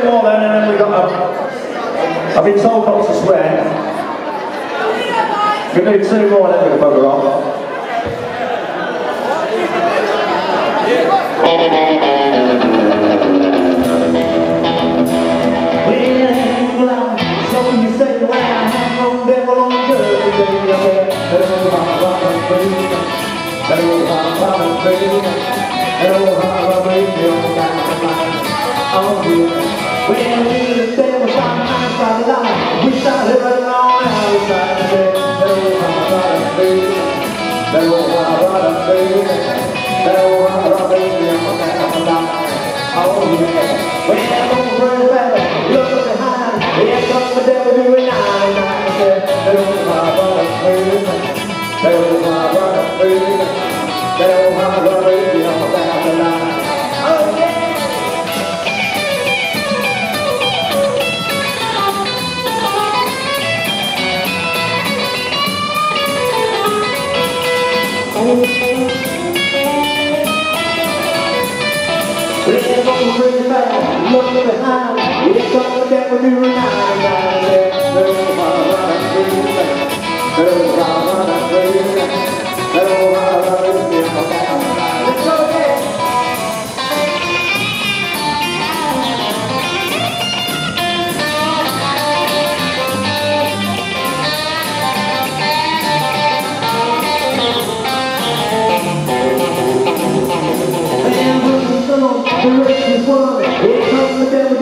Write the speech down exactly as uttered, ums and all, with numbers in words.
more then, and then we got. Um, I've been told not to swear. We do two more, and then we can bugger off. So you say when I have no devil on the good day, hello, how I'm free. Hello, how I'm free. Hello, how I'm free. Oh, yeah. When we the devil sometimes by the light, we start living on outside the bed. Hello, how I'm free. Hello, how I'm free. Hello, how I'm free. Oh, yeah. When I'm over the bed, look behind. Here comes the devil doing nine, nine, ten. Hello, my brother, please. Hello, my brother, please. Hello, my brother, please. On down the line. Oh, yeah. We're going really fast, look behind. Here comes the devil doing nine, nine, ten. Hello, my brother, please. Hello, my brother, please. Hello, my brother, please. Let's go again. And when we come on, the race is won. Here comes the devil.